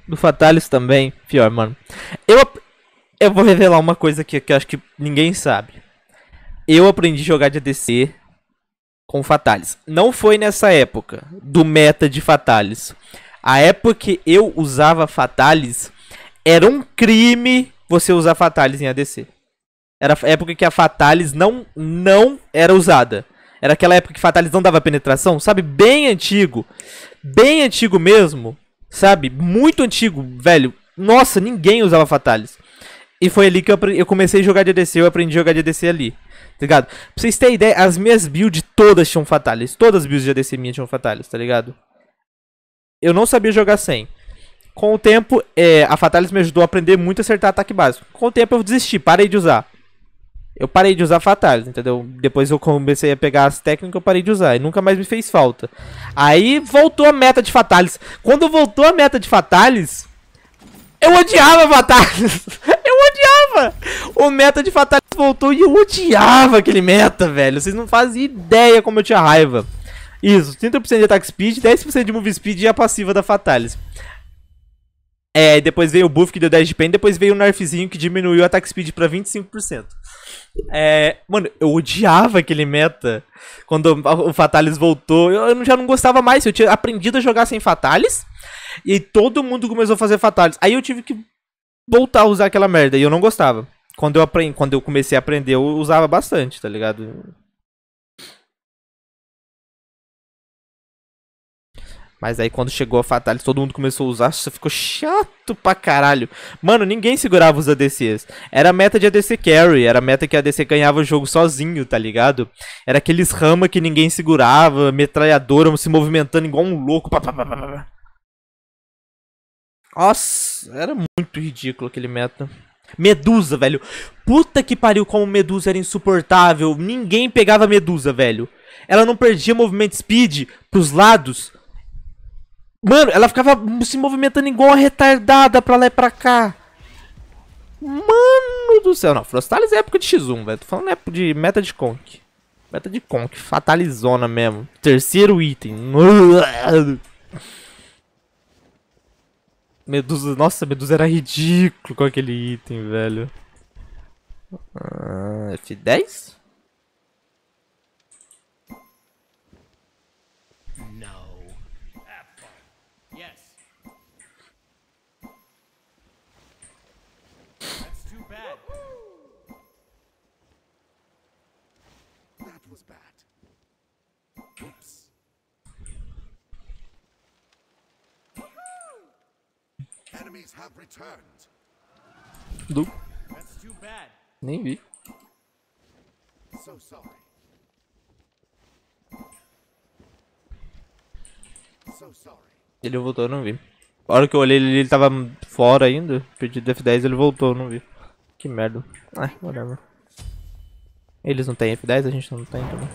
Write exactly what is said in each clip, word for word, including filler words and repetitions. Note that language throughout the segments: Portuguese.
do Fatalis também. Pior, mano. Eu, eu vou revelar uma coisa aqui que eu acho que ninguém sabe. Eu aprendi a jogar de A D C com Fatalis. Não foi nessa época do meta de Fatalis. A época que eu usava Fatalis, era um crime você usar Fatalis em A D C. Era a época que a Fatalis não, não era usada. Era aquela época que Fatalis não dava penetração, sabe? Bem antigo. Bem antigo mesmo. Sabe? Muito antigo, velho. Nossa, ninguém usava Fatalis. E foi ali que eu, eu comecei a jogar de A D C. Eu aprendi a jogar de A D C ali. Tá ligado? Pra vocês terem ideia, as minhas builds todas tinham Fatalis. Todas as builds de A D C minhas tinham Fatalis, tá ligado? Eu não sabia jogar sem. Com o tempo, é, a Fatalis me ajudou a aprender muito a acertar ataque básico. Com o tempo eu desisti, parei de usar. Eu parei de usar Fatalis, entendeu? Depois eu comecei a pegar as técnicas, eu parei de usar. E nunca mais me fez falta. Aí voltou a meta de Fatalis. Quando voltou a meta de Fatalis, eu odiava Fatalis. Eu odiava. O meta de Fatalis voltou e eu odiava aquele meta, velho. Vocês não fazem ideia como eu tinha raiva. Isso, trinta por cento de ataque speed, dez por cento de move speed e a passiva da Fatalis. É, depois veio o buff que deu dez de pen, depois veio o nerfzinho que diminuiu o ataque speed pra vinte e cinco por cento. É, mano, eu odiava aquele meta. Quando o Fatalis voltou, eu já não gostava mais. Eu tinha aprendido a jogar sem Fatalis. E todo mundo começou a fazer Fatalis. Aí eu tive que voltar a usar aquela merda. E eu não gostava. Quando eu, aprendi, quando eu comecei a aprender, eu usava bastante, tá ligado? Mas aí quando chegou a Fatalis, todo mundo começou a usar, isso ficou chato pra caralho. Mano, ninguém segurava os A D Cs. Era meta de A D C carry, era meta que a ADC ganhava o jogo sozinho, tá ligado? Era aqueles rama que ninguém segurava, metralhadora se movimentando igual um louco. Pá, pá, pá, pá. Nossa, era muito ridículo aquele meta. Medusa, velho. Puta que pariu, como Medusa era insuportável. Ninguém pegava Medusa, velho. Ela não perdia movimento speed pros lados. Mano, ela ficava se movimentando igual uma retardada pra lá e pra cá. Mano do céu. Não, Frostalis é época de X um, velho. Tô falando época de meta de Conk. Meta de Conk. Fatalizona mesmo. Terceiro item. Medusa. Nossa, Medusa era ridículo com aquele item, velho. Ah, F dez? Do... Nem vi. Ele voltou, eu não vi. A hora que eu olhei ele, ele tava fora ainda. Perdi do F dez, ele voltou, eu não vi. Que merda. Ah, whatever. Eles não têm F dez, a gente não tem também.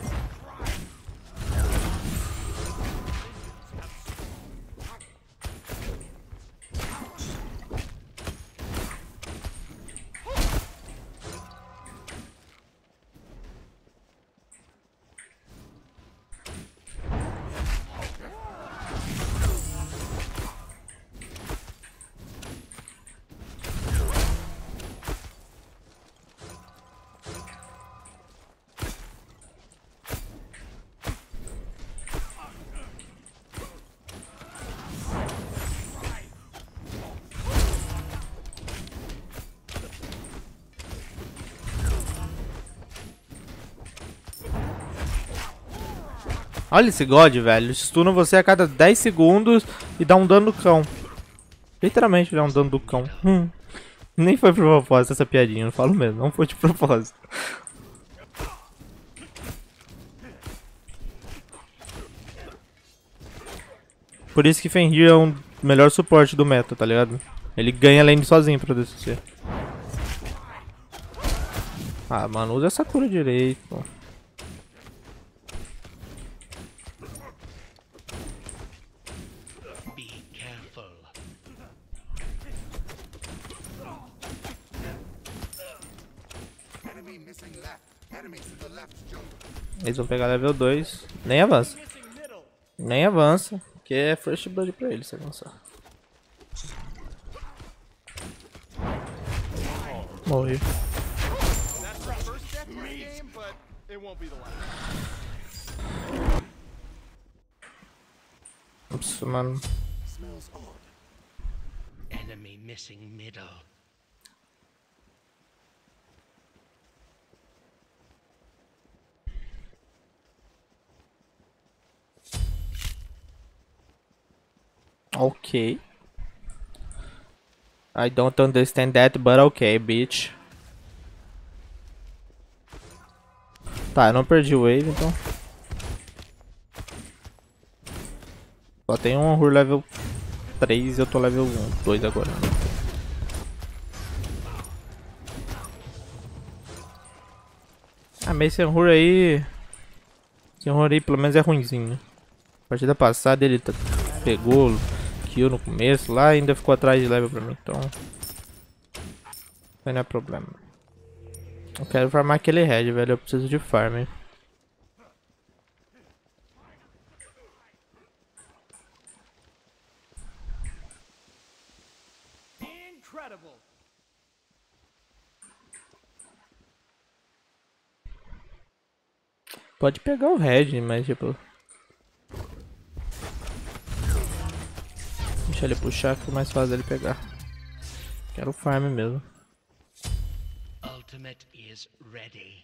Olha esse God, velho. Stuna você a cada dez segundos e dá um dano do cão. Literalmente dá um dano do cão. Hum. Nem foi de propósito essa piadinha, eu falo mesmo. Não foi de propósito. Por isso que Fenrir é o melhor suporte do meta, tá ligado? Ele ganha lane sozinho pra D C. Ah, mano, usa essa cura direito, pô. Eles vão pegar level dois. Nem avança. Nem avança. Porque é First Blood pra eles se avançar. Morri. Ups, mano. Enemy missing middle. Ok. I don't understand that, but okay, bitch. Tá, eu não perdi o wave, então. Só tem um Anhur level três e eu tô level um, dois agora. Ah, mas esse Anhur aí... Esse Anhur aí pelo menos é ruinzinho. A partida passada ele pegou kill no começo lá e ainda ficou atrás de level pra mim, então... Não é problema. Eu quero farmar aquele red, velho, eu preciso de farm, hein. Pode pegar o red, mas tipo... Deixa ele puxar que é mais fácil ele pegar. Quero farm mesmo. Ultimate is ready.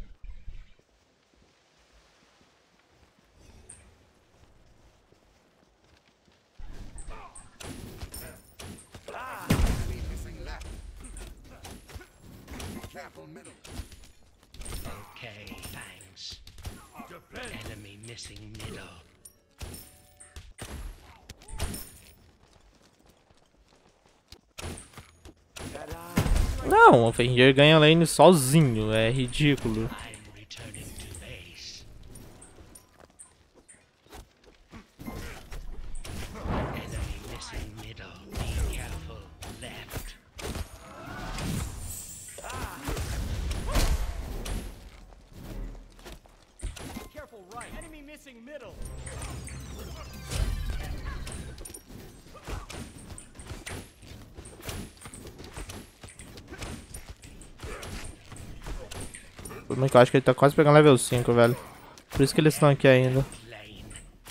Okay, thanks. Enemy missing middle. Não, o Fenrir ganha lane sozinho, é ridículo. I'm returning to base. Enemy missing middle. Be careful. Left. Careful right. Enemy missing middle. Por muito que eu acho que ele tá quase pegando level cinco, velho. Por isso que eles estão aqui ainda. Lane.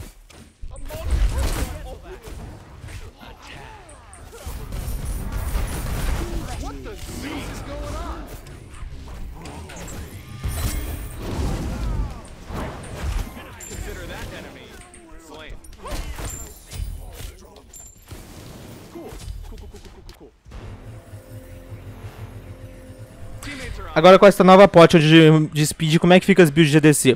Consider that enemy slain. Cool. Cool, cool, cool, cool, cool, cool. Teammates are on. Agora com essa nova pot de, de speed, como é que fica as builds de A D C?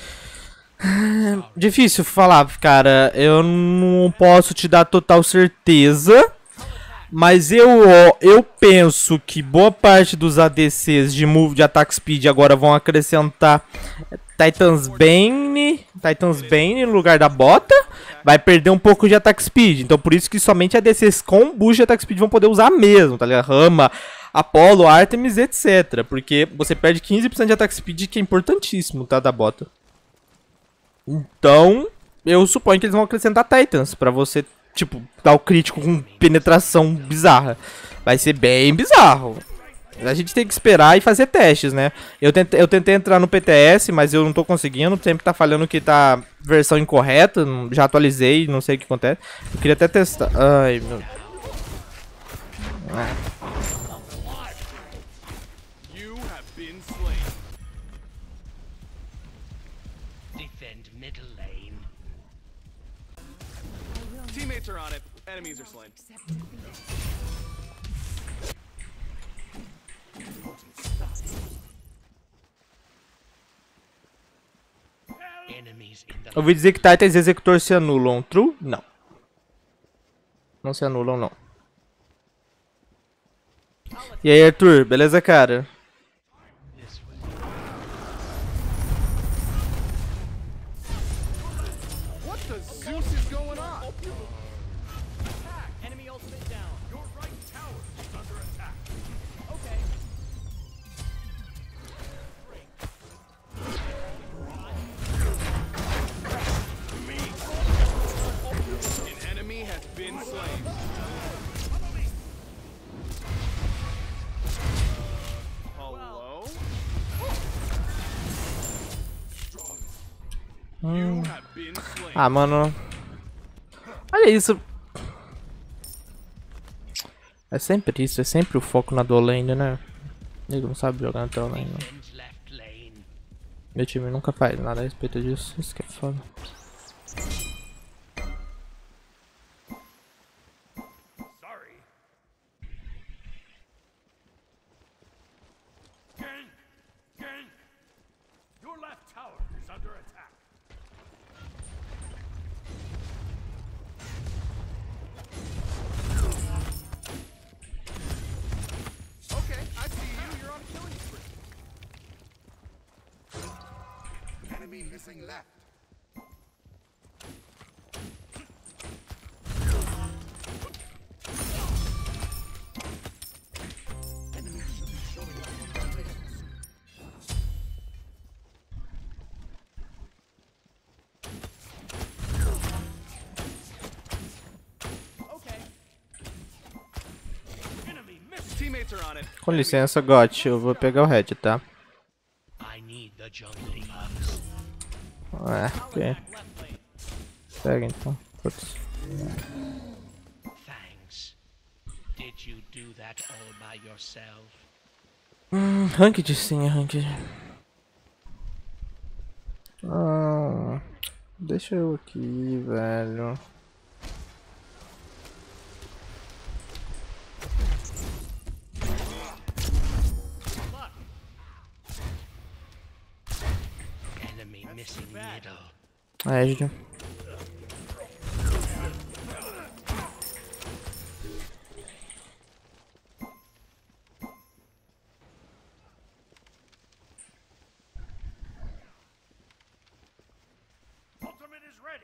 Difícil falar, cara. Eu não posso te dar total certeza. Mas eu, eu penso que boa parte dos A D Cs de move de attack speed agora vão acrescentar Titan's Bane, Titan's Bane no lugar da bota. Vai perder um pouco de attack speed. Então por isso que somente A D Cs com boost de attack speed vão poder usar mesmo, tá ligado? Rama, Apollo, Artemis, etcétera. Porque você perde quinze por cento de attack speed, que é importantíssimo, tá, da bota. Então, eu suponho que eles vão acrescentar Titans pra você, tipo, dar o crítico com penetração bizarra. Vai ser bem bizarro. A gente tem que esperar e fazer testes, né? Eu tentei, eu tentei entrar no P T S, mas eu não tô conseguindo. Sempre tá falhando que tá versão incorreta. Já atualizei, não sei o que acontece. Eu queria até testar. Ai, meu... Ah. You have been slain. Defend middle lane. Teammates are on it. Enemies are slain. Enemies in the Eu ouvi dizer que Titans e Executor se anulam. True? Não. Não se anulam, não. E aí, Arthur? Beleza, cara? this way. What the Zeus is going on? Enemy ultimate down. Your right tower is under attack. Okay. An enemy has been slain. Hum. have been slain. Ah, mano. Olha isso. É sempre isso, é sempre o foco na dual lane, né? Nego não sabe jogar na dual lane, não. Defend left lane. Meu time nunca faz nada a respeito disso, isso que é foda. Sorry. Gank! Gank! Your left tower is under attack. Okay, I see you. You're on a killing spree. Enemy missing left. Okay. Enemy missing. Teammates are on it. Com licença, Got, eu vou pegar o red, tá? I need the jungling bugs. É, ok. Pega então. Putz. Thanks. Did you do that all by yourself? Hum, ranked sim, é ranked. Ah, deixa eu aqui, velho. Enemy missing middle. É, Gide. Ultimate is ready.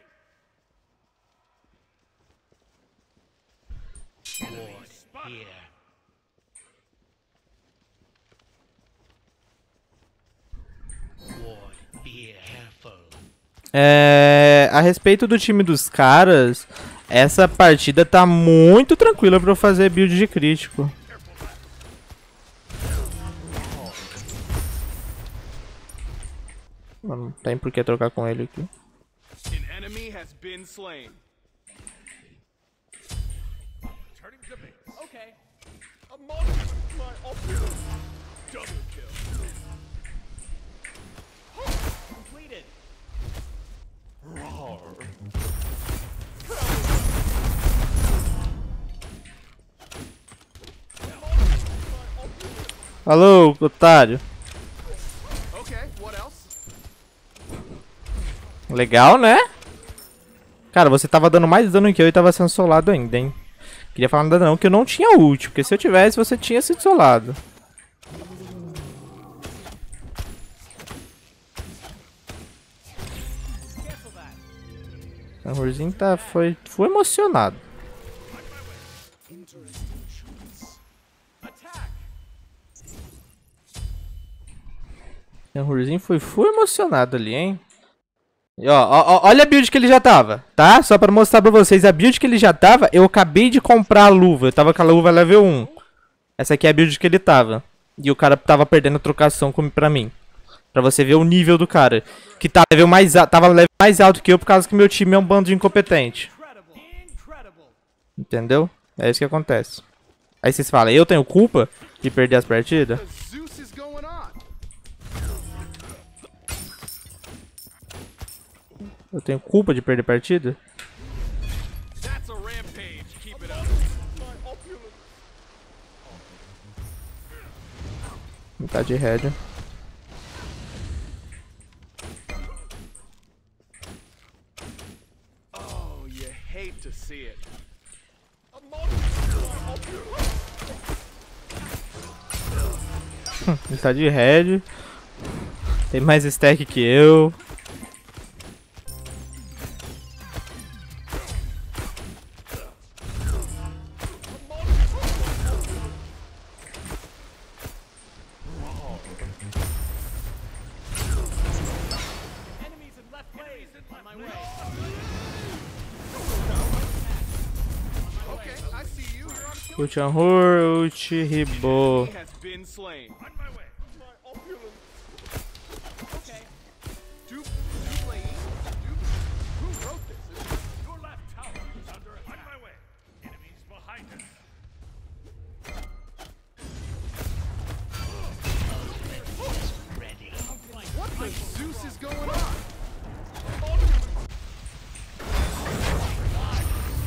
Ward here. Ward, be careful. É, a respeito do time dos caras, essa partida tá muito tranquila pra eu fazer build de crítico. Não tem por que trocar com ele aqui. An enemy has been slain. Turning to base. Okay. A monster my opulence. Double kill. Completed. Roar. Alô, otário. Okay, what else? Legal, né? Cara, você tava dando mais dano que eu e tava sendo solado ainda, hein? Queria falar nada não, que eu não tinha ult, porque se eu tivesse, você tinha sido solado. O Urzinho tá, foi, foi emocionado. Attack. O Urzinho foi full emocionado ali, hein? E ó, ó, ó, olha a build que ele já tava, tá? Só pra mostrar pra vocês a build que ele já tava. Eu acabei de comprar a luva. Eu tava com a luva level um. Essa aqui é a build que ele tava. E o cara tava perdendo a trocação com, pra mim. Pra você ver o nível do cara. Que tá level mais, tava level mais alto que eu por causa que meu time é um bando de incompetente. Incredible. Incredible. Entendeu? É isso que acontece. Aí vocês falam, eu tenho culpa de perder as partidas? The Zeus is going on. Eu tenho culpa de perder partida? That's a rampage. Keep it up. My opulence. Tá de head. Oh, you hate to see it. A monster. My opulence. Ele tá de head. Tem mais stack que eu. Enemies in left lane. On my way. Okay, I see you. You're on a kill. Ult Anhur, ult Ribou. He has been slain. On my way. My opulence. Okay. Dupe, dupe lane.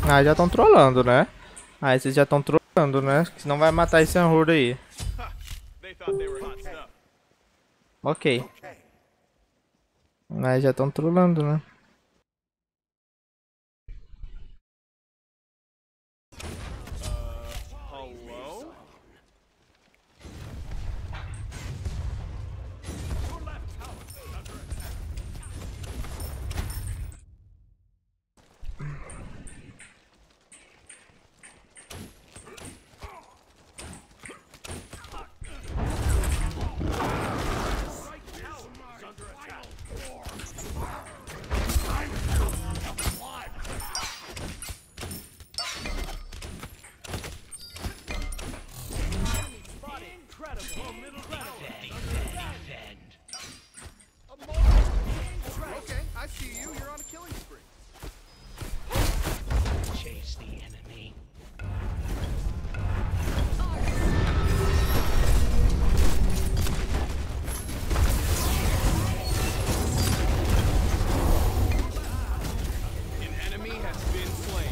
Ah, já estão trollando, né? Ah, vocês já estão trollando, né? Senão vai matar esse Anhur aí. They thought they were hot stuff. Ok. Mas já estão trollando, né? Hello? Okay, I see you. You're on a killing spree. Chase the enemy. An enemy has been slain.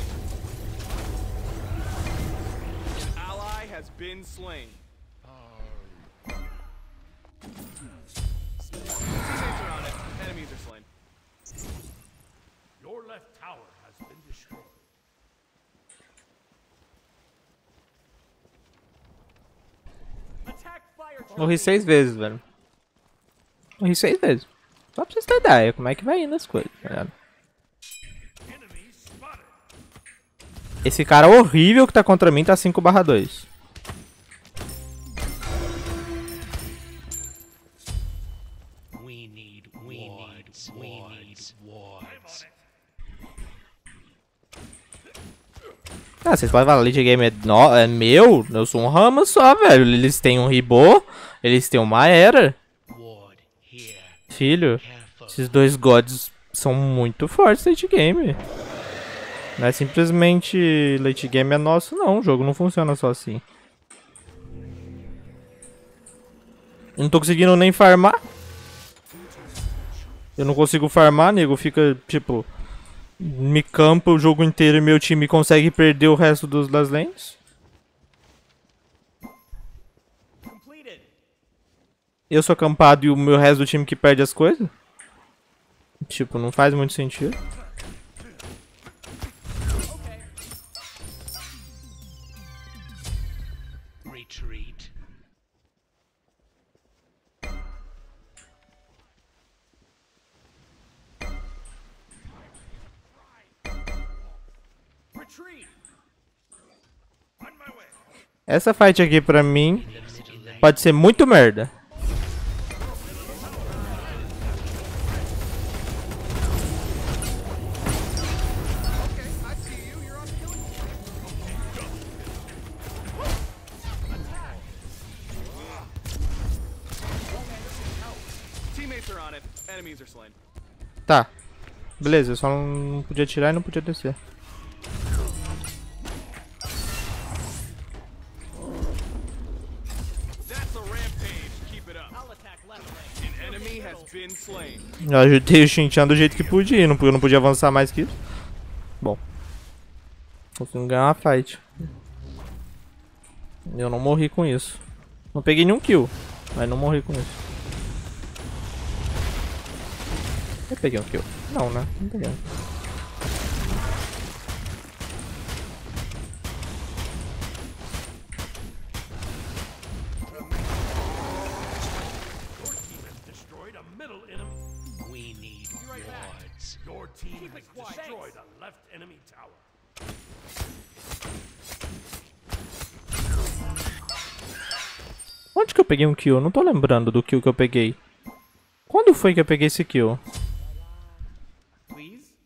An ally has been slain. Teammates are on it. Enemies are slain. Your left tower has been destroyed. Attack fire. Morri seis vezes, velho. Morri seis vezes. Só pra vocês terem ideia como é que vai indo as coisas, tá ligado? Enemy spotted. Esse cara horrível que tá contra mim tá cinco barra dois. We need we wards, need we wards, need wards. Ah, vocês podem falar, Lead Game é, no, é meu? Eu sou um Rama só, velho. Eles têm um Ribô, eles têm uma Era. Ward here. Filho, Careful. esses dois gods são muito fortes late game. Não é simplesmente late game é nosso, não. O jogo não funciona só assim. Eu não tô conseguindo nem farmar. Eu não consigo farmar, nego. Fica, tipo... Me campa o jogo inteiro e meu time consegue perder o resto dos, das lanes. Completed. Eu sou campado e o meu resto do time que perde as coisas. Tipo, não faz muito sentido. Okay. Retreat. Retreat. On my way. Essa fight aqui pra mim pode ser muito merda. Okay, I see you. You're on a killing spree. Teammates are on it. Enemies are slain. Tá. Beleza, eu só não podia tirar e não podia descer. That's a rampage. Keep it up. I'll attack left lane. An enemy has been slain. Eu ajudei o Shin-Chan do jeito que podia, não, eu não podia avançar mais que isso. Bom. Consegui ganhar uma fight. Eu não morri com isso. Não peguei nenhum kill, mas não morri com isso. Eu peguei um kill. Não, né? Não peguei. Destroyed a middle enemy. We need wards. Your team has destroyed a left enemy tower. Onde que eu peguei um kill? Eu não tô lembrando do kill que eu peguei. Quando foi que eu peguei esse kill? Please.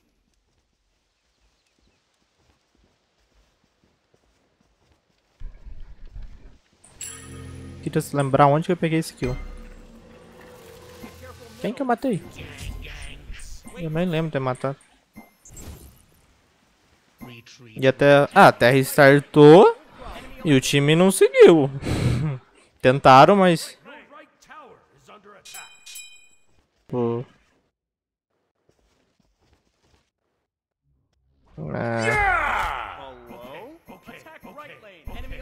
Queria se lembrar onde que eu peguei esse kill. Quem que eu matei? Eu nem lembro de ter matado. Retreat. E até... Ah, até restartou. E o time não seguiu. Tentaram, mas... Your right tower is under attack. Pô. É...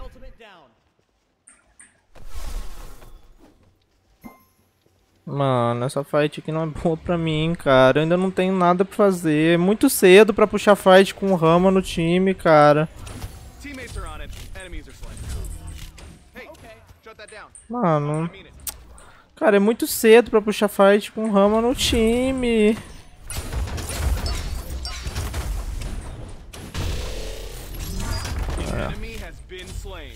Mano, essa fight aqui não é boa pra mim, cara. Eu ainda não tenho nada pra fazer. É muito cedo pra puxar fight com o Rama no time, cara. Teammates are on it. Enemies are slain. Hey, shut that down. Mano, I mean it. cara, é muito cedo pra puxar fight com o Rama no time. An enemy has been slain.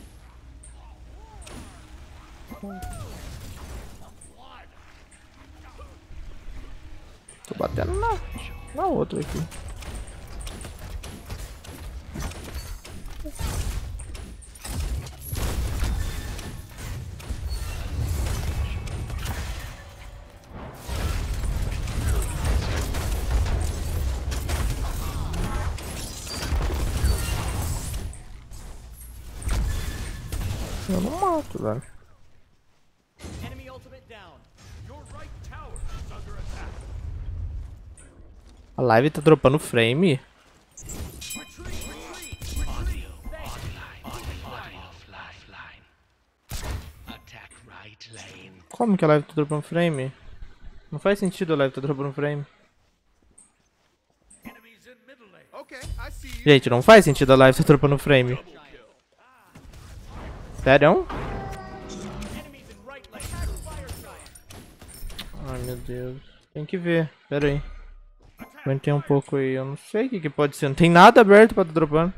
Tô batendo na, na outra aqui. Eu não mato, velho. Enemy ultimate down. Your right tower is under attack. A live tá dropando frame? Offline. Attack right lane. Como que a live tá dropando frame? Não faz sentido a live tá dropando frame. Enemies in middle lane. Okay, I see you. Gente, não faz sentido a live tá dropando frame. Sério? Enemies in right lane. Fire giant. Ai meu Deus. Tem que ver. Pera aí. Aguentei um pouco aí. Eu não sei o que, que pode ser. Não tem nada aberto pra tá dropando.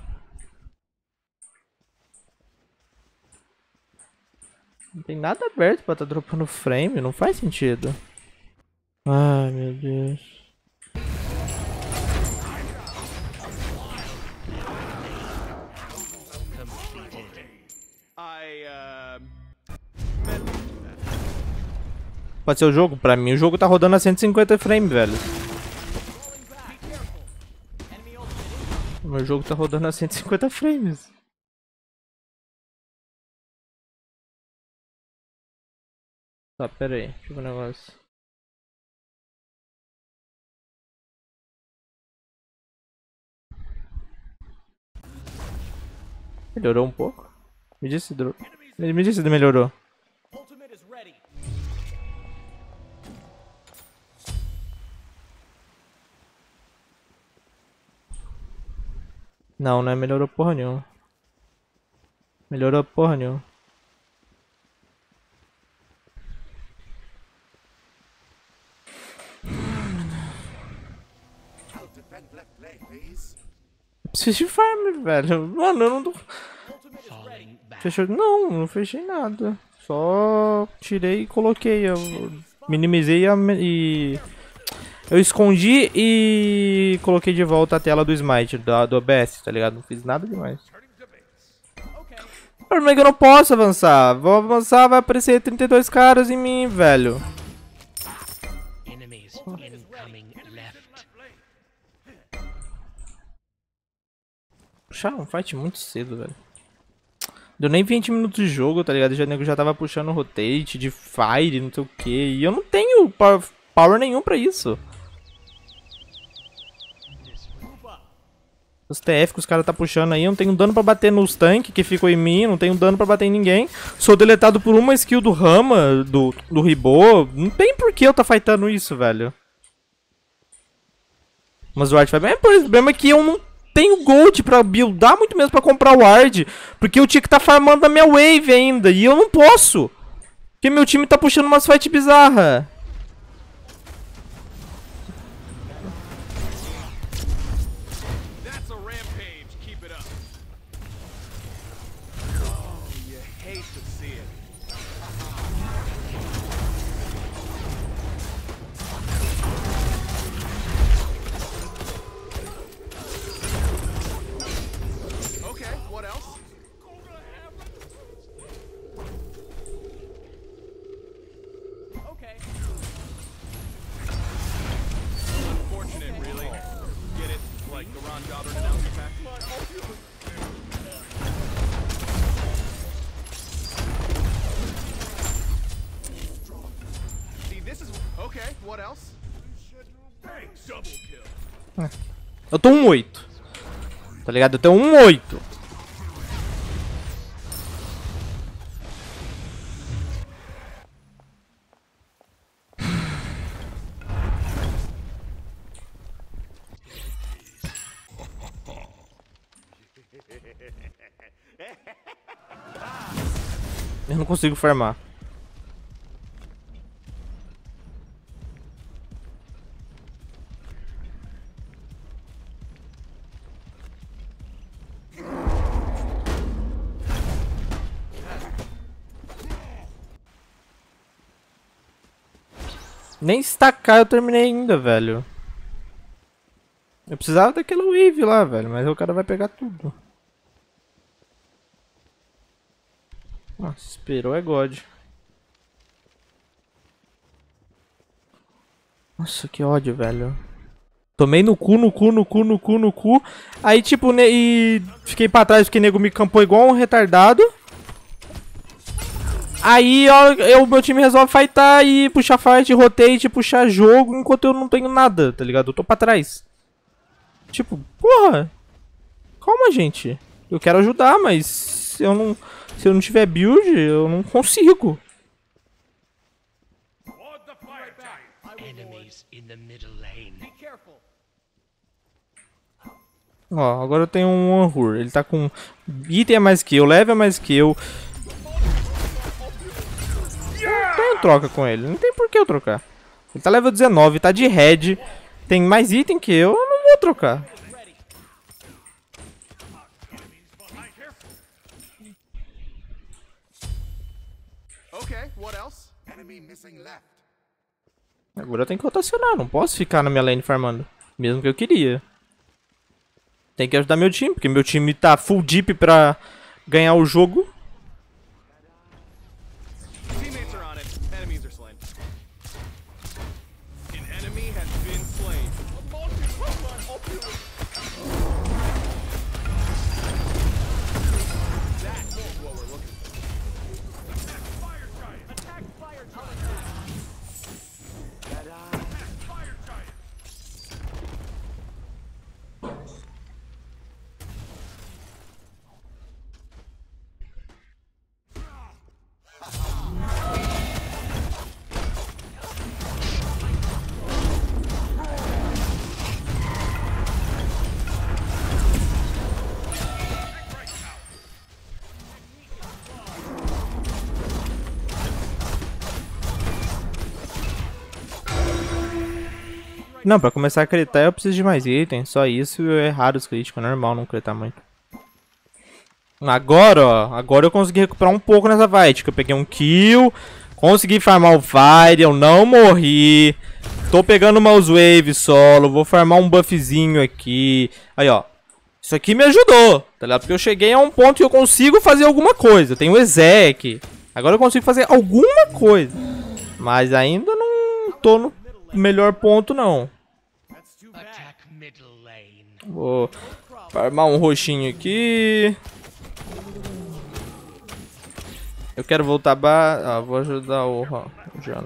Não tem nada aberto pra tá dropando frame. Não faz sentido. Ai meu Deus. I, uh... Pode ser o jogo? Pra mim o jogo tá rodando a cento e cinquenta frames, velho. O meu jogo tá rodando a cento e cinquenta frames. Tá, pera aí. Deixa eu ver um negócio. Melhorou um pouco? Me disse se dro... Me me disse se melhorou. Ultimate is ready. Não, não é melhorou porra nenhuma. Melhorou porra nenhuma. Eu preciso de farm, velho. Mano, eu não tô... Falling back. Fechou? Não, não fechei nada. Só tirei e coloquei. Eu minimizei a... e... Eu escondi e coloquei de volta a tela do Smite, do, do O B S, tá ligado? Não fiz nada demais. O problema é que eu não posso avançar. Vou avançar, vai aparecer trinta e dois caras em mim, velho. Enemies incoming left. Puxar um fight muito cedo, velho. Deu nem vinte minutos de jogo, tá ligado? Já, nego já tava puxando rotate de fire, não sei o que. E eu não tenho power, power nenhum pra isso. Os T F que os caras tá puxando aí, eu não tenho dano pra bater nos tanques que ficam em mim, não tenho dano pra bater em ninguém. Sou deletado por uma skill do Rama, do, do Ribô. Não tem por que eu tá fightando isso, velho. Mas o Ward vai bem. O problema é que eu não tenho gold pra buildar, muito mesmo pra comprar o Ward. Porque eu tinha que tá farmando a minha wave ainda, e eu não posso. Porque meu time tá puxando umas fight bizarra. That's a rampage. Keep it up. Oh, you hate to see it. Okay, what else? Okay. Unfortunate, really. Get it? Like the Ron Goddard announcement pack? See, this is... Okay, what else? Hey, double kill. Eu tô um oito. Tá ligado? Eu tenho um oito. Eu não consigo farmar. Nem estacar eu terminei ainda, velho. Eu precisava daquela wave lá, velho, mas o cara vai pegar tudo. Nossa, esperou é God. Nossa, que ódio, velho. Tomei no cu, no cu, no cu, no cu, no cu. Aí, tipo, ne e fiquei pra trás porque o nego me campou igual um retardado. Aí, ó, eu, meu time resolve fightar e puxar fight, rotate, puxar jogo, enquanto eu não tenho nada, tá ligado? Eu tô pra trás. Tipo, porra. Calma, gente. Eu quero ajudar, mas se eu não, se eu não tiver build, eu não consigo. Ward the fire giant. Enemies in the middle lane. Be careful. Ó, agora eu tenho um Anhur. Ele tá com item a mais que eu, level a mais que eu. Não tenho troca com ele. Não tem por que eu trocar. Ele tá level dezenove, tá de red. Tem mais item que eu, eu não vou trocar. Okay, what else? Agora eu tenho que rotacionar. Não posso ficar na minha lane farmando. Mesmo que eu queria. Tem que ajudar meu time, porque meu time tá full deep pra ganhar o jogo. Teammates are on it. Enemies are slain. An enemy has been slain. A multi-frontline opulent. That's what we're looking for. Attack fire giant. Attack fire giant. Attack fire giant. Não, pra começar a critar eu preciso de mais itens. Só isso é raro os críticos, é normal não critar muito. Agora, ó. Agora eu consegui recuperar um pouco nessa fight. Que eu peguei um kill. Consegui farmar o Fire, eu não morri. Tô pegando umas waves solo. Vou farmar um buffzinho aqui. Aí, ó. Isso aqui me ajudou, tá ligado? Porque eu cheguei a um ponto que eu consigo fazer alguma coisa. Tem o Exec. Agora eu consigo fazer alguma coisa. Mas ainda não tô no melhor ponto, não. That's too bad. Attack middle lane. Vou farmar um roxinho aqui. Eu quero voltar ba... Ah, vou ajudar o... o Jano.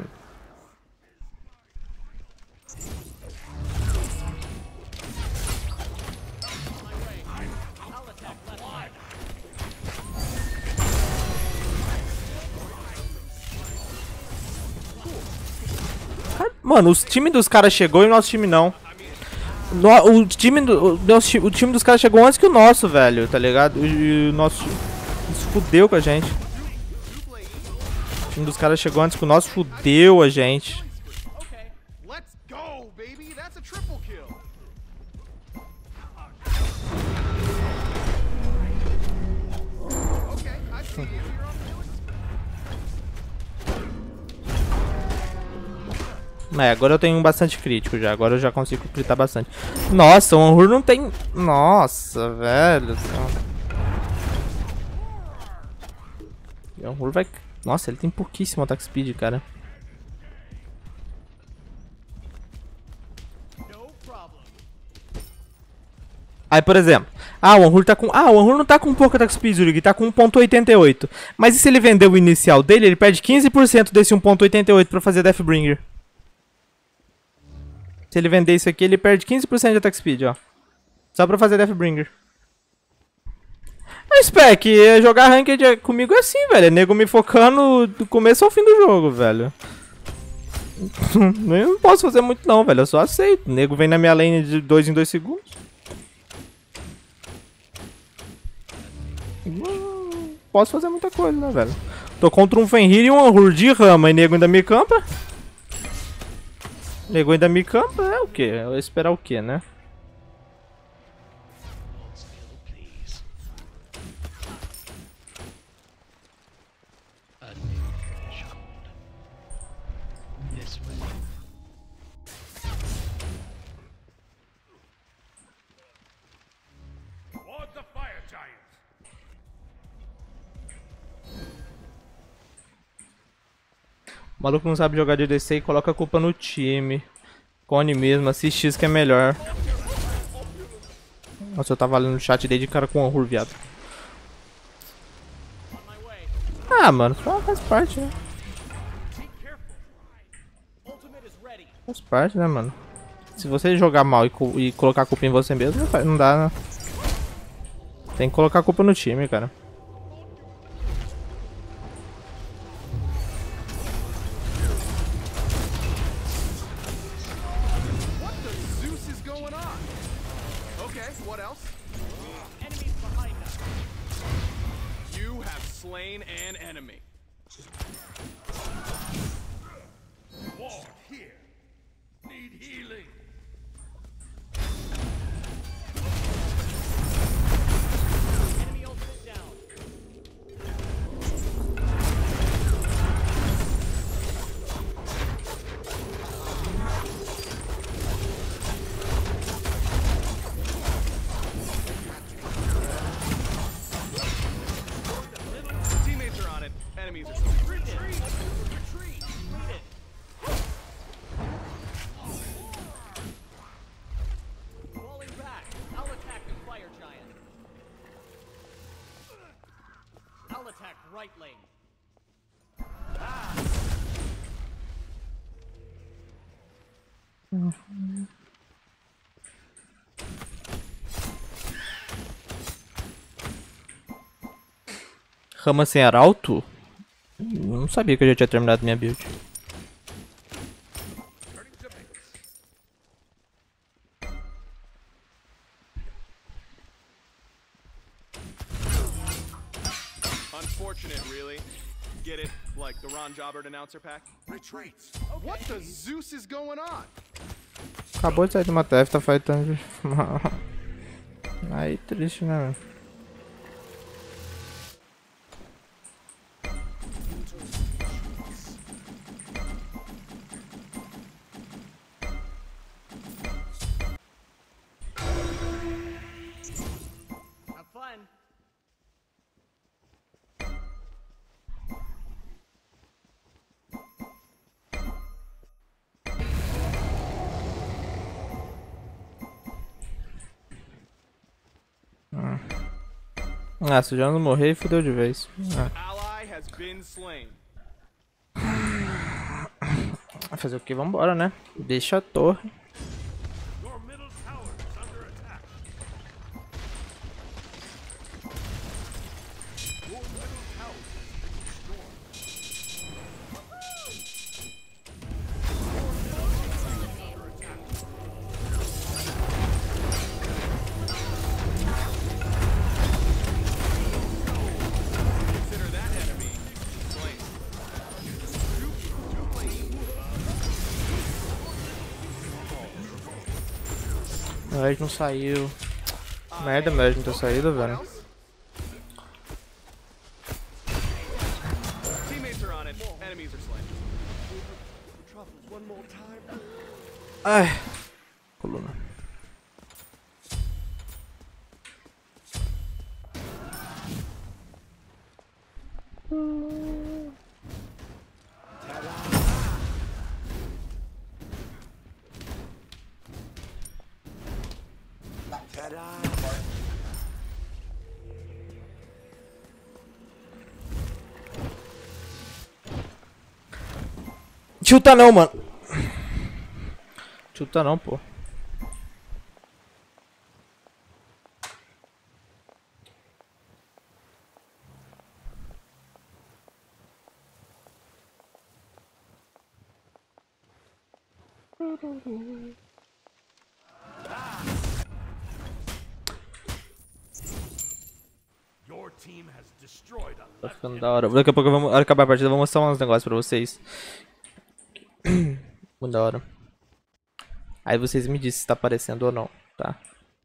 Mano, os time dos caras chegou e o nosso time não. No, o, time do, o, nosso, o time dos caras chegou antes que o nosso, velho, tá ligado? E o nosso... Isso fudeu com a gente. O time dos caras chegou antes que o nosso, fudeu a gente. Okay, let's go, baby. That's a triple kill. Okay, I see you. You're on the É, agora eu tenho bastante crítico já. Agora eu já consigo critar bastante. Nossa, o Anhur não tem... Nossa, velho. O Anhur vai... Nossa, ele tem pouquíssimo ataque speed, cara. No problem. Aí, por exemplo... Ah, o Anhur tá com... Ah, o Anhur não tá com pouco ataque speed, Zurg. Tá com um ponto oitenta e oito. Mas e se ele vender o inicial dele, ele perde quinze por cento desse um ponto oitenta e oito pra fazer Deathbringer. Se ele vender isso aqui, ele perde quinze por cento de attack speed, ó. Só pra fazer Deathbringer. Mas, Spec, jogar Ranked comigo é assim, velho. É nego me focando do começo ao fim do jogo, velho. Eu não posso fazer muito não, velho. Eu só aceito. O nego vem na minha lane de dois em dois segundos. Não posso fazer muita coisa, né, velho. Tô contra um Fenrir e um Anhur de rama. E nego ainda me campa. Nego ainda me campa. É o que? Eu vou esperar o que, né? Hold still, please. A new threshold. This way. Toward the fire giant. O maluco não sabe jogar de D C e coloca a culpa no time. Cone mesmo, assiste isso que é melhor. Nossa, eu tava lendo no chat dele de cara com o Anhur, viado. On my way. Ah, mano, faz parte, né? Be careful. Ultimate is ready. Faz parte, né, mano? Se você jogar mal e, co e colocar a culpa em você mesmo, não, faz- não dá, né? Tem que colocar a culpa no time, cara. What the Zeus is going on? Okay, what else? Enemies behind us. You have slain an enemy. Ward here. Need healing. Enemy ultimate down. Teammates are on it. Enemies are slain. Retreat. Retreat. Lead it. Falling back. I'll attack the fire giant. I'll attack right lane. Rama sem arauto? Não sabia que eu já tinha terminado minha build. Turning to base. Unfortunate, really. Get it? Like the Ron Jobbert announcer pack? Retreats. What the Zeus is going on? Acabou de sair de uma T F, tá fightando. Aí triste, né, velho? Have fun. Ah, se o Jonas morrer, fudeu de vez. Ah, Ally has been slain. vai fazer o que? Vambora, né? Deixa a torre. Your middle tower is under attack. Your middle tower is destroyed. Consider that enemy slain. O Edge não saiu. Merda, meu Edge não ter saído, velho. Teammates are on it. Enemies are slain. Ai. Coluna. Chuta não, mano. Chuta não, pô. Your team has destroyed a Tá ficando da hora. Daqui a pouco eu vou acabar a partida, eu vou mostrar uns negócios pra vocês. Muito da hora. Aí vocês me dizem se tá aparecendo ou não, tá?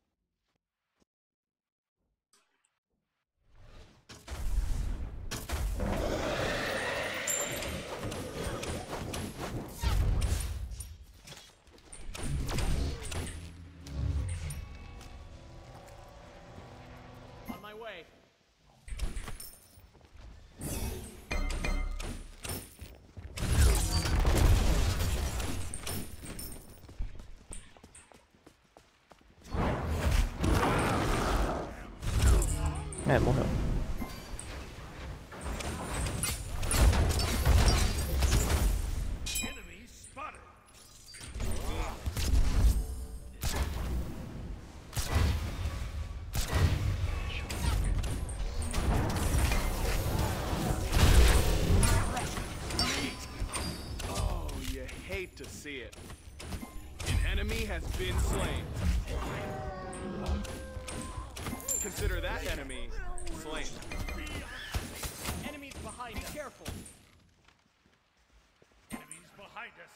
On my way. É, morreu. enemy spotted. Oh, you hate to see it. An enemy has been slain. Consider that enemy slain. Enemies behind. Be careful. Enemies behind us.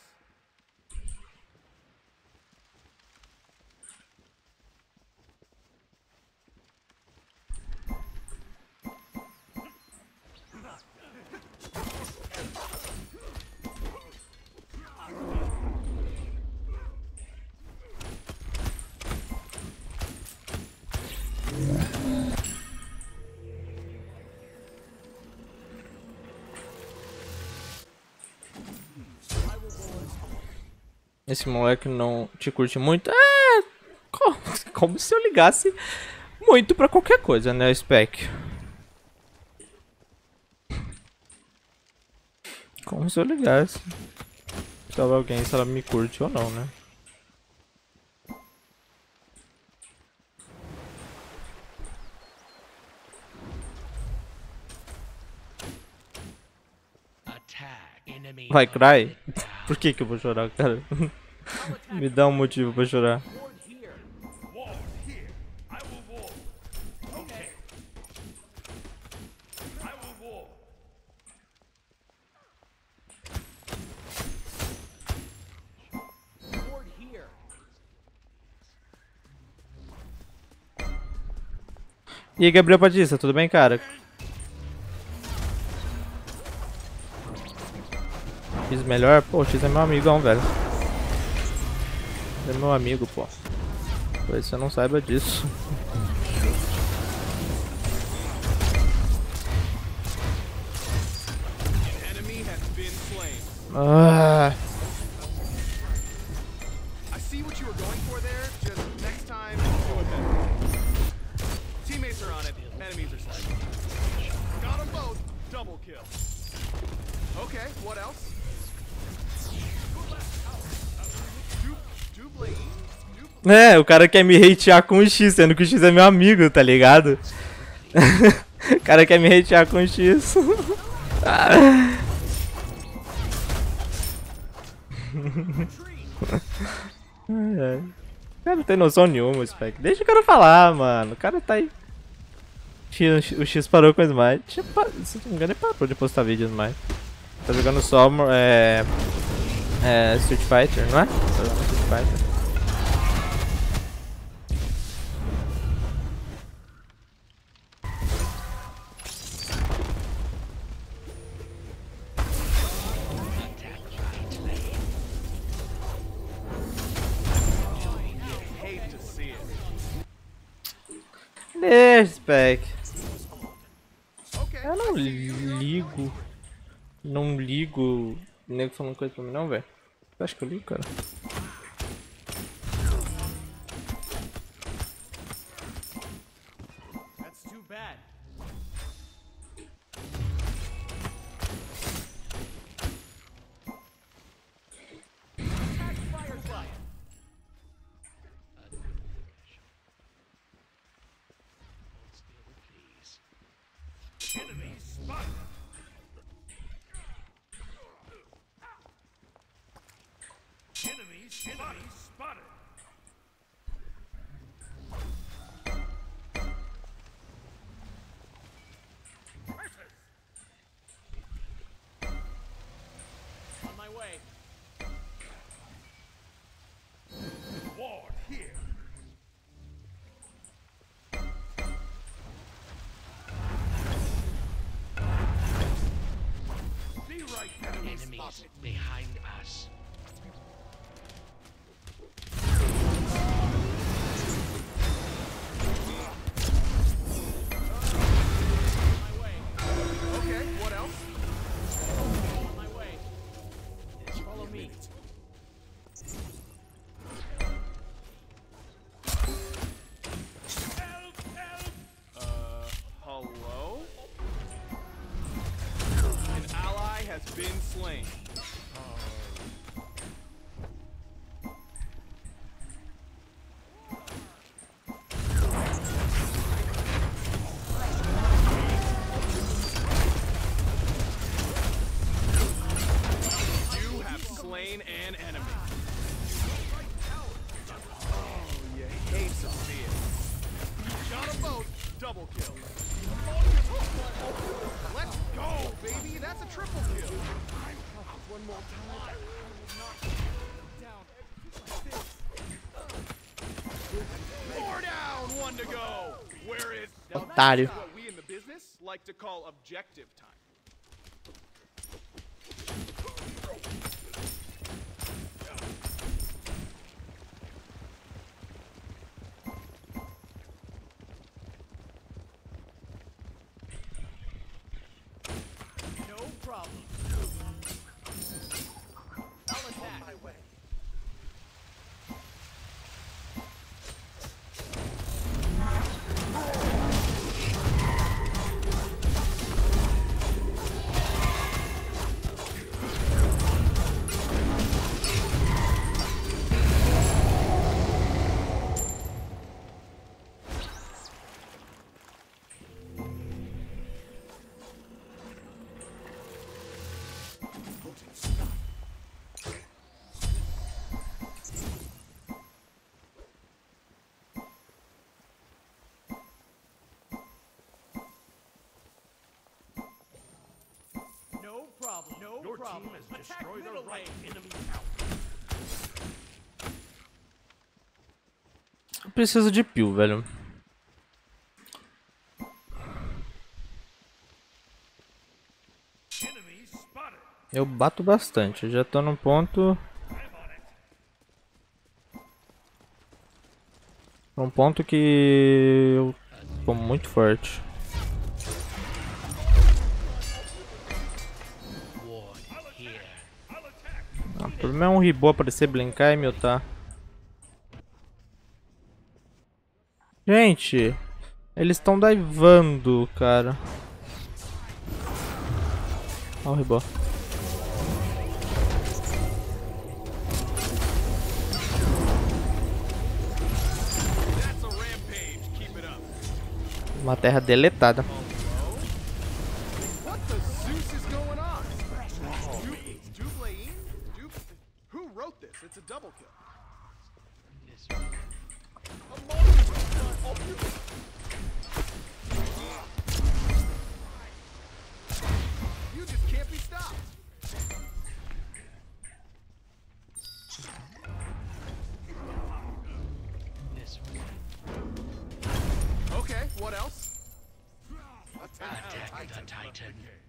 Esse moleque não te curte muito? É, como, como se eu ligasse muito pra qualquer coisa, né, Spec? Como se eu ligasse. Se alguém, se ela me curte ou não, né? Attack. Enemy. Vai, cry? down. Por que que eu vou chorar, cara? Me dá um motivo pra chorar. Ward here. Wall here. I will wall. Okay. I will wall. Ward here. E aí, Gabriel Batista, tudo bem, cara? X melhor? Pô, o X é meu amigão, velho. É meu amigo, pô. Talvez você não saiba disso. An enemy has been slain. Ah, I see what you were going for there. Just next time, do it better. Teammates are on it. Enemies are slain. Got them both. Double kill. Okay, what else? Du- Dupli. Du- é, o cara quer me hatear com o X, sendo que o X é meu amigo, tá ligado? O cara quer me hatear com o X. Ah. Ai, ai. O cara não tem noção nenhuma, Spec. Deixa o cara falar, mano. O cara tá aí. X- O X parou com o Smite. Pa- Se não me engano, ele parou de postar vídeos mais. Tá jogando só é, é, Street Fighter, não é? Tá jogando Street Fighter. Hate to see it. Deixa, Spec. Okay. Eu não ligo. Não ligo. O nego falando coisa pra mim, não, velho. Eu acho que eu ligo, cara. That's too bad. Attack Firefly. Enemy spotted. Enemy spotted. Enemy spotted. Enemies behind us. Okay, what else? On my way. Follow me. Uh, hello? An ally has been slain. You have slain an enemy. Oh, you hate to see it. Got them both. Double kill. Let's go, baby. That's a triple kill. One more time. Four down, one to go. Where is Otário. what we in the business like to call objective time? No problem. I'll attack. My way. No problem. No Your problem. team has Attack destroyed middle a right lane. enemy tower. Eu preciso de peel, velho. Enemy spotted. Eu bato bastante. Eu já tô num ponto. I'm on it. Um ponto que eu tô muito forte. Ward here. I'll attack. Ah, o problema é um ribô aparecer, blincar e me ultar. Gente, eles estão daivando, cara. Olha o ribô. That's a rampage. Keep it up. Uma terra deletada. What the Zeus is going on? Du- Dublain? Du- Who wrote this? It's a double kill. You just can't be stopped. This way. Okay, what else? Attack the Titan.